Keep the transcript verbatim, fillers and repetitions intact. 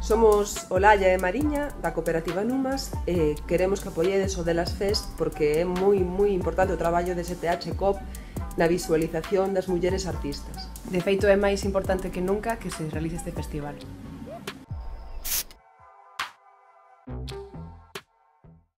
Somos Olalla e Mariña, da cooperativa Numas, e queremos que apoyedes o Delas Fest porque é moi, moi importante o traballo de S T H COP na visualización das mulleres artistas. De feito, é máis importante que nunca que se realice este festival.